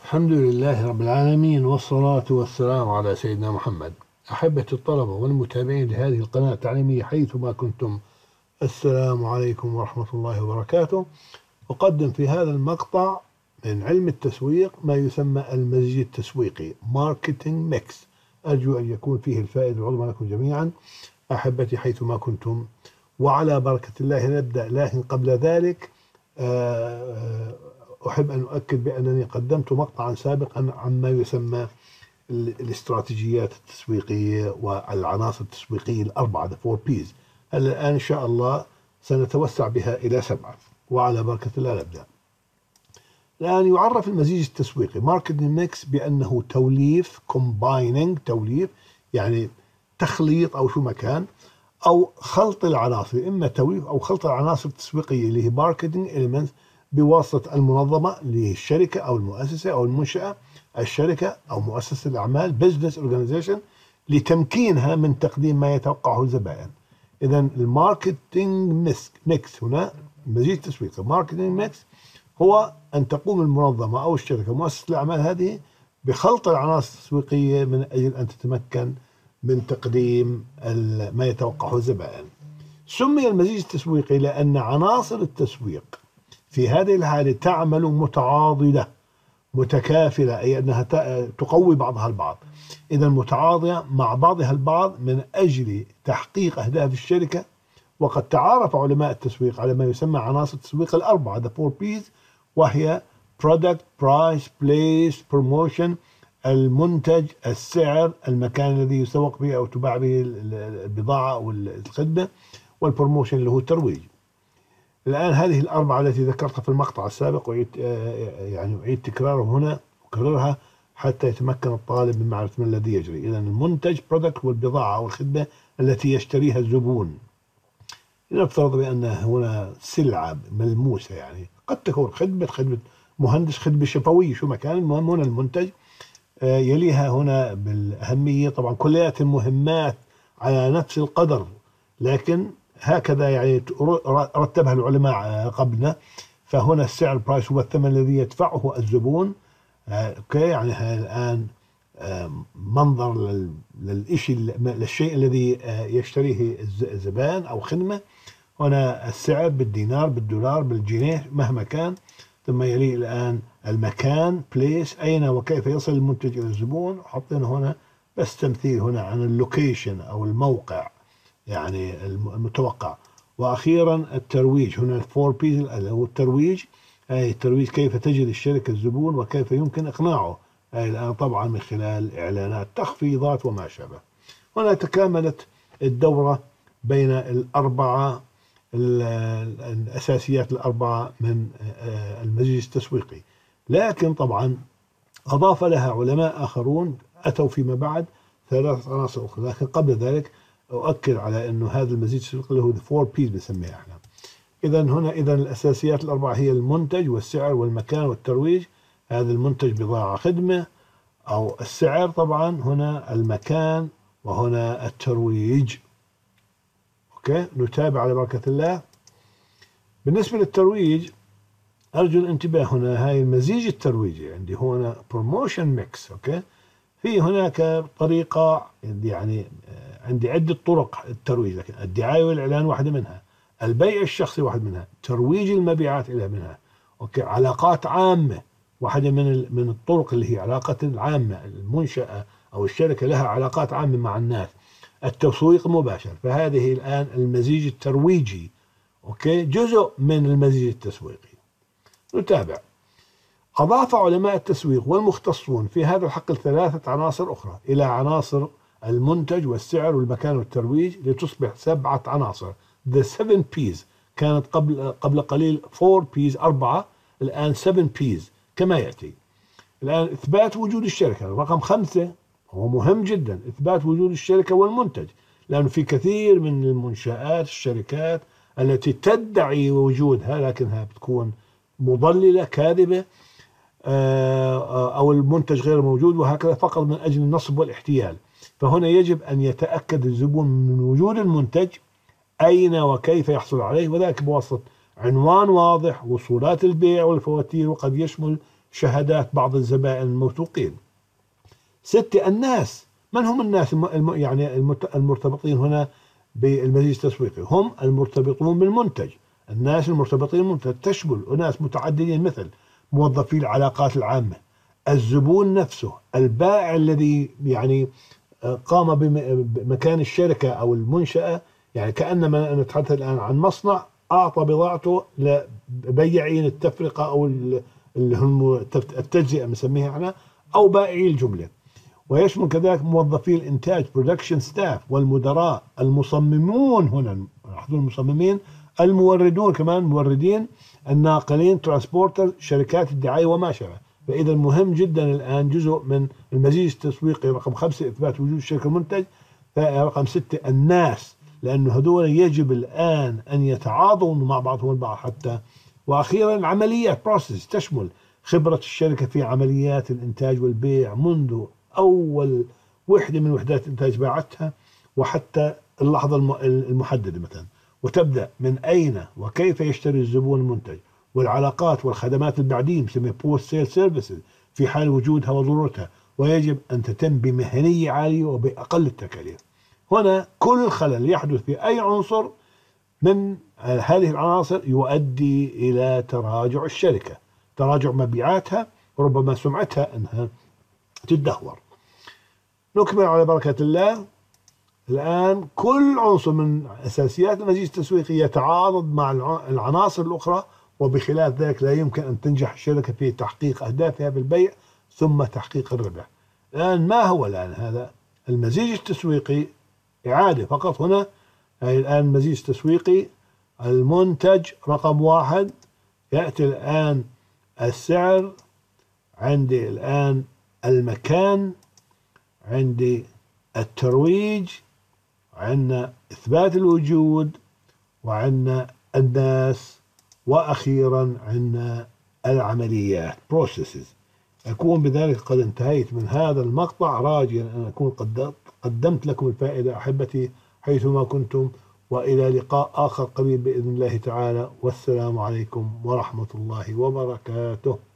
الحمد لله رب العالمين، والصلاة والسلام على سيدنا محمد. أحبة الطلبة والمتابعين لهذه القناة التعليمية حيثما كنتم، السلام عليكم ورحمة الله وبركاته. أقدم في هذا المقطع من علم التسويق ما يسمى المزيج التسويقي ماركتينج ميكس، أرجو أن يكون فيه الفائدة العظمى لكم جميعا أحبتي حيثما كنتم، وعلى بركة الله نبدأ. لكن قبل ذلك أحب أن أؤكد بأنني قدمت مقطعا سابقا عما يسمى الاستراتيجيات التسويقية والعناصر التسويقية الأربعة، the 4 P's. الآن إن شاء الله سنتوسع بها إلى 7، وعلى بركة الله نبدأ. الآن يعرف المزيج التسويقي ماركتينج ميكس بأنه توليف، combining توليف يعني تخليط أو شو مكان، أو خلط العناصر، إما توليف أو خلط العناصر التسويقية اللي هي marketing elements بواسطة المنظمة اللي هي الشركة أو المؤسسة أو المنشأة، الشركة أو مؤسسة الأعمال business organization، لتمكينها من تقديم ما يتوقعه الزبائن. إذا الماركتينج ميكس هنا مزيج تسويقي ماركتينج ميكس هو أن تقوم المنظمة أو الشركة مؤسسة الأعمال هذه بخلط العناصر التسويقية من أجل أن تتمكن من تقديم ما يتوقعه الزبائن. سمي المزيج التسويقي لأن عناصر التسويق في هذه الحالة تعمل متعاضدة متكافلة، أي أنها تقوي بعضها البعض، إذا متعاضدة مع بعضها البعض من أجل تحقيق أهداف الشركة. وقد تعارف علماء التسويق على ما يسمى عناصر التسويق الأربعة the 4 P's، وهي product, price, place, promotion، المنتج، السعر، المكان الذي يسوق فيه أو تباع به البضاعة أو الخدمة، والبروموشن اللي هو الترويج. الآن هذه الأربعة التي ذكرتها في المقطع السابق أعيد تكرارها هنا وكررها حتى يتمكن الطالب من معرفة ما الذي يجري. إذا المنتج product والبضاعة أو الخدمة التي يشتريها الزبون. لنفترض بأن هنا سلعة ملموسة، يعني قد تكون خدمة مهندس، خدمة شفوية، شو مكان. المهم هنا المنتج، يليها هنا بالأهمية طبعا كليات المهمات على نفس القدر، لكن هكذا يعني رتبها العلماء قبلنا. فهنا السعر برايس هو الثمن الذي يدفعه الزبون. اوكي، يعني الآن منظر للشيء الذي يشتريه الزبائن أو خدمة. هنا السعر بالدينار، بالدولار، بالجنيه، مهما كان. ثم يلي الآن المكان بليس، أين وكيف يصل المنتج إلى الزبون. حطينا هنا بس تمثيل هنا عن اللوكيشن أو الموقع يعني المتوقع. وأخيرا الترويج، هنا الفور بيز هو الترويج، أي الترويج كيف تجد الشركة الزبون وكيف يمكن إقناعه، أي الآن طبعا من خلال إعلانات، تخفيضات وما شابه. هنا تكاملت الدورة بين الأربعة الأساسيات الأربعة من المزيج التسويقي، لكن طبعا أضاف لها علماء آخرون أتوا فيما بعد 3 عناصر أخرى. لكن قبل ذلك أؤكد على أنه هذا المزيج التسويقي اللي هو 4 P's بنسميها احنا. إذا الأساسيات الأربعة هي المنتج والسعر والمكان والترويج. هذا المنتج بضاعة خدمة، أو السعر طبعا، هنا المكان، وهنا الترويج. أوكي، نتابع على بركة الله. بالنسبة للترويج أرجو الانتباه، هنا هاي المزيج الترويجي عندي هنا بروموشن ميكس. أوكي، في هناك طريقة، يعني عندي عدة طرق الترويج، لكن الدعاية والإعلان واحدة منها، البيع الشخصي واحد منها، ترويج المبيعات إلى منها. أوكي، علاقات عامة واحدة من الطرق اللي هي علاقة العامة، المنشأة أو الشركة لها علاقات عامة مع الناس. التسويق المباشر، فهذه الآن المزيج الترويجي. أوكي، جزء من المزيج التسويقي. نتابع. أضاف علماء التسويق والمختصون في هذا الحقل 3 عناصر أخرى إلى عناصر المنتج والسعر والمكان والترويج لتصبح 7 عناصر the 7 P's. كانت قبل قليل 4 P's 4، الآن 7 P's كما يأتي. الآن إثبات وجود الشركة، رقم 5 هو مهم جدا، إثبات وجود الشركة والمنتج، لأنه في كثير من المنشآت الشركات التي تدعي وجودها لكنها بتكون مضللة كاذبة، أو المنتج غير موجود، وهكذا فقط من أجل النصب والاحتيال. فهنا يجب أن يتأكد الزبون من وجود المنتج، أين وكيف يحصل عليه، وذلك بواسطة عنوان واضح، وصولات البيع والفواتير، وقد يشمل شهادات بعض الزبائن الموثوقين. 6 الناس. من هم الناس يعني المرتبطين هنا بالمزيج التسويقي؟ هم المرتبطون بالمنتج. الناس المرتبطين بالمنتج تشمل أناس متعددين مثل موظفي العلاقات العامة، الزبون نفسه، البائع الذي يعني قام بمكان الشركة أو المنشأة، يعني كأنما نتحدث الآن عن مصنع أعطى بضاعته لبياعين التفرقة أو اللي هم التجزئة بنسميها احنا، أو بائعي الجملة. ويشمل كذلك موظفي الإنتاج برودكشن ستاف، والمدراء، المصممون هنا لاحظوا المصممين، الموردون كمان موردين، الناقلين ترانسبورتر، شركات الدعاية وما شابه. فإذا مهم جدا الآن جزء من المزيج التسويقي رقم 5 إثبات وجود الشركة المنتج، رقم 6 الناس، لأنه هذول يجب الآن أن يتعاضدوا مع بعضهم البعض حتى. وأخيرا العمليات بروسيس تشمل خبرة الشركة في عمليات الإنتاج والبيع منذ أول وحدة من وحدات الإنتاج باعتها وحتى اللحظة المحددة مثلا، وتبدأ من أين وكيف يشتري الزبون المنتج، والعلاقات والخدمات البعدين بسميها بوست سيل سيرفيسز في حال وجودها وضرورتها، ويجب أن تتم بمهنية عالية وبأقل التكاليف. هنا كل خلل يحدث في أي عنصر من هذه العناصر يؤدي إلى تراجع الشركة، تراجع مبيعاتها، وربما سمعتها أنها تدهور. نكمل على بركة الله. الآن كل عنصر من أساسيات المزيج التسويقي يتعارض مع العناصر الأخرى، وبخلاف ذلك لا يمكن أن تنجح الشركة في تحقيق أهدافها بالبيع ثم تحقيق الربح. الآن ما هو الآن هذا المزيج التسويقي؟ إعادة فقط هنا. الآن مزيج تسويقي المنتج رقم 1 يأتي الآن السعر، عندي الآن المكان، عندي الترويج، عندنا إثبات الوجود، وعندنا الناس، وأخيرا عندنا العمليات processes. أكون بذلك قد انتهيت من هذا المقطع، راجيا أن أكون قدمت لكم الفائدة أحبتي حيثما كنتم، وإلى لقاء آخر قريب بإذن الله تعالى، والسلام عليكم ورحمة الله وبركاته.